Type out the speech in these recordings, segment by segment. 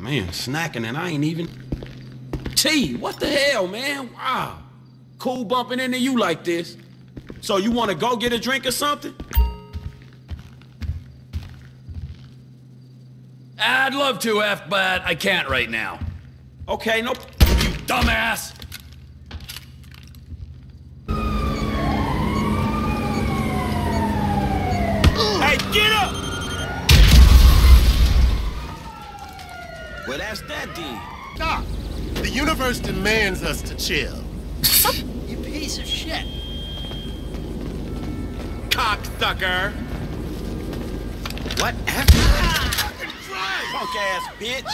Man, snacking and I ain't even... T, what the hell, man? Wow. Cool bumping into you like this. So you want to go get a drink or something? I'd love to, F, but I can't right now. Okay, no... You dumbass! Hey, get up! Well, that's that then. Doc, the universe demands us to chill. You piece of shit. Cocksucker! What? Punk ass bitch!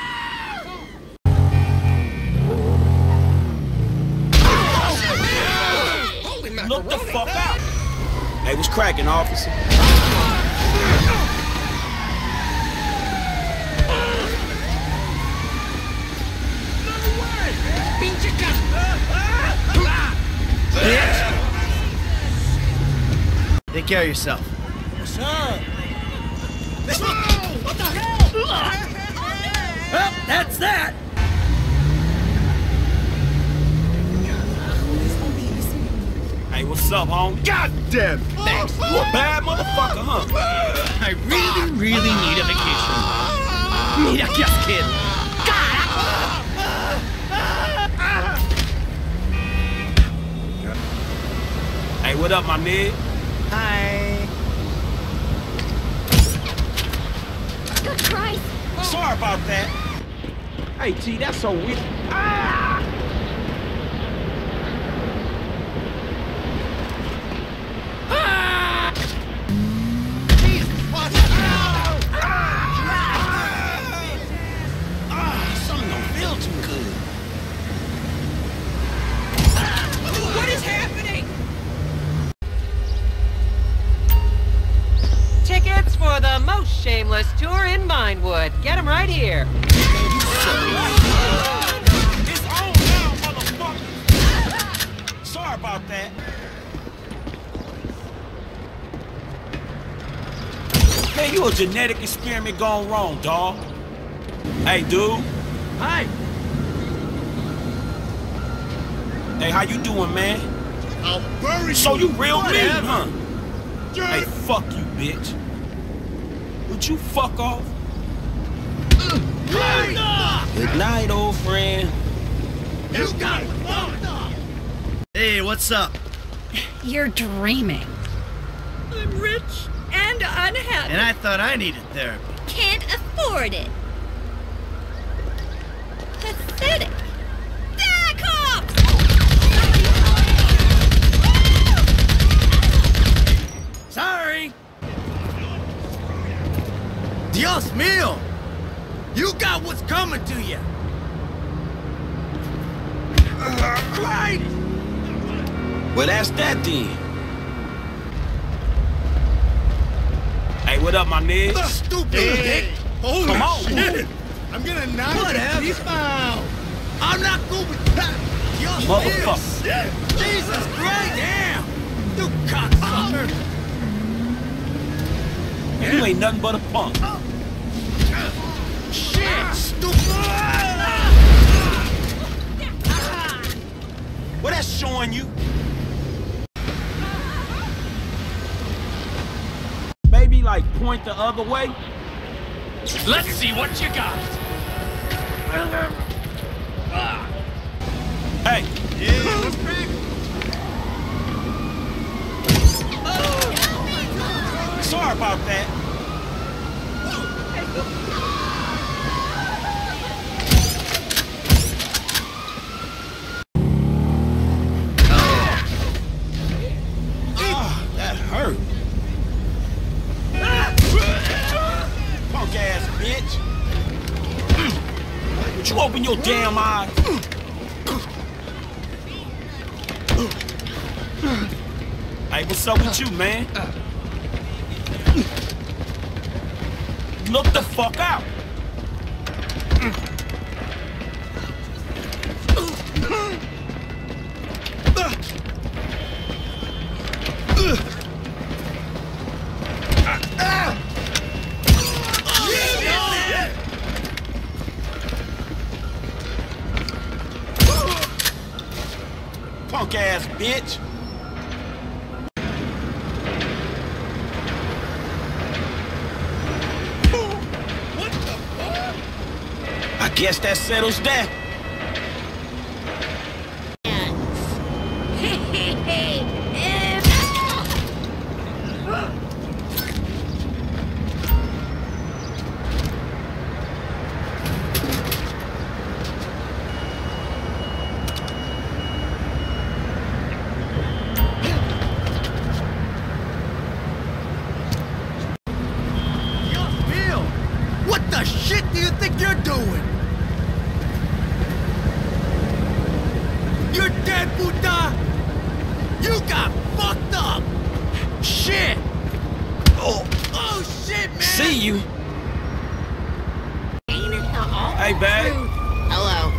Look the fuck out! Hey, what's cracking, officer? Bitch! Take care of yourself. Sir! What the hell? Well, that's that! Hey, what's up, homie? God damn! Thanks. You a bad motherfucker, huh? I really need a vacation. Mira que asqueiro. Hey, what up, my nigga? Hi. Good Christ! Sorry about that. Hey, T, that's so weird. Something don't feel too good. What is happening? Tickets for the most shameless tour in Minewood. Get them right here. It's on now, motherfucker. Sorry about that. Man, you a genetic experiment gone wrong, dawg. Hey, dude. Hi. Hey, how you doing, man? I'll bury So you real mean, Whatever. huh? Hey, fuck you, bitch. Would you fuck off? Good night, old friend. You got it! Hey, what's up? You're dreaming. I'm rich and unhappy. And I thought I needed therapy. Can't afford it. Pathetic. Ah, cops! Sorry. Dios mío! You got what's coming to you. Right. Well, that's that then. Hey, what up, my nigga? Stupid dick! Holy Come on. shit! I'm gonna knock Whatever. your teeth out! I'm not going with that. Dios Motherfucker. mío. Jesus Christ, damn! You cocksucker! You ain't nothing but a punk. Shit! Stupid! What that's showing you? Maybe like point the other way? Let's see what you got. Hey, sorry about that. That hurt. Punk ass bitch. Would you open your damn eyes? Hey, what's up with you, man? Look the fuck out. Punk ass bitch. What the fuck? I guess that settles that. What the shit do you think you're doing? You're dead, Buddha! You got fucked up! Shit! Oh shit, man! See you. Hey, babe. Hello.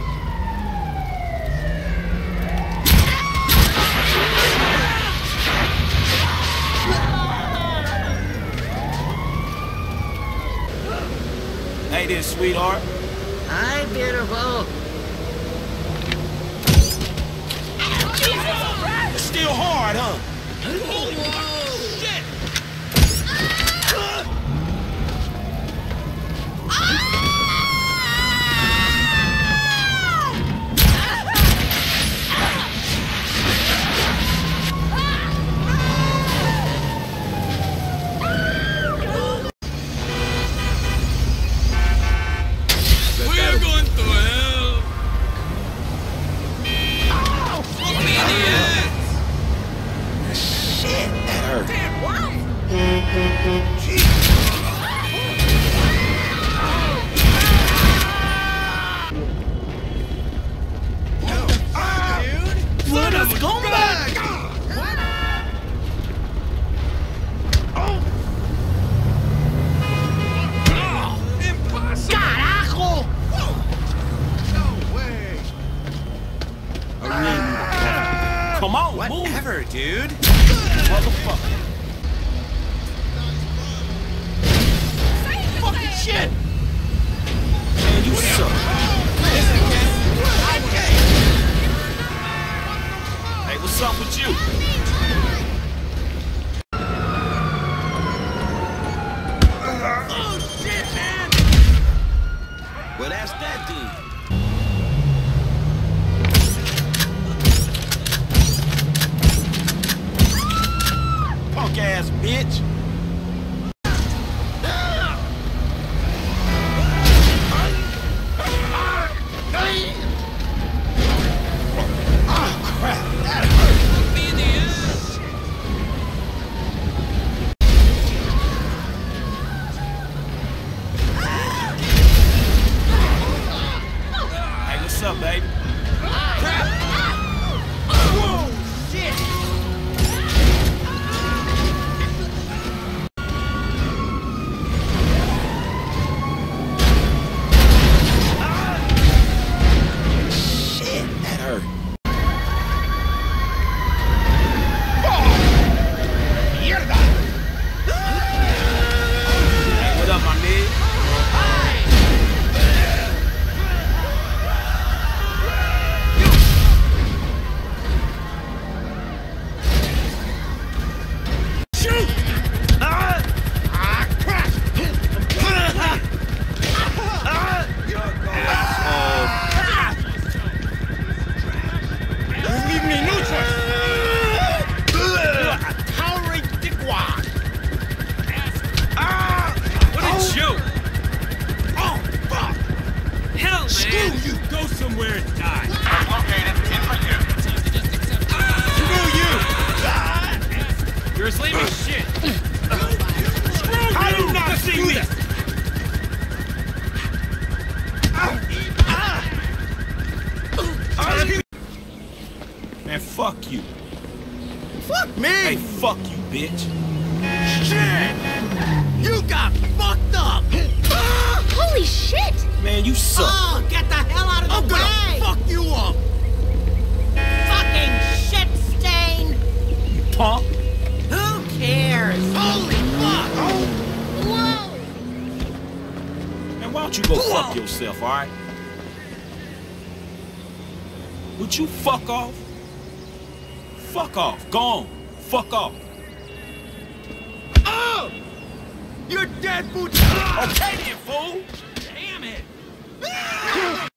Hey there, sweetheart. Hi, beautiful. It's still hard, huh? We're going to hell. Fuck me in the ass. Shit, that hurt. What a scumbag! Carajo! No way! Come on, move. Whatever, dude. Motherfucker. Fucking shit! Man, you suck. Hey, what's up with you? Oh shit, man! Well, that's that dude. Punk ass bitch. Oh, crap. That hurt. Fuck me in the ass. Hey, what's up, baby? Whoa, shit! Shit, that hurt. Hey, what up, my nigga? Leave me no choice! Towering dickwad! What a joke. Oh, fuck! Hell, man. Screw you! Go somewhere and die. Screw you! You're as lame as shit. How do you not see me? Man, fuck you. Fuck me! Hey, fuck you, bitch. Shit! You got fucked up! Holy shit! Man, you suck. Oh, get the hell out of the I'm gonna way! fuck you up! Fucking shit stain! Punk. Who cares? Holy fuck! Whoa! Man, why don't you go fuck yourself, all right? Would you fuck off? Fuck off. Go on. Fuck off. Oh! You're dead, Boots! Okay then, fool.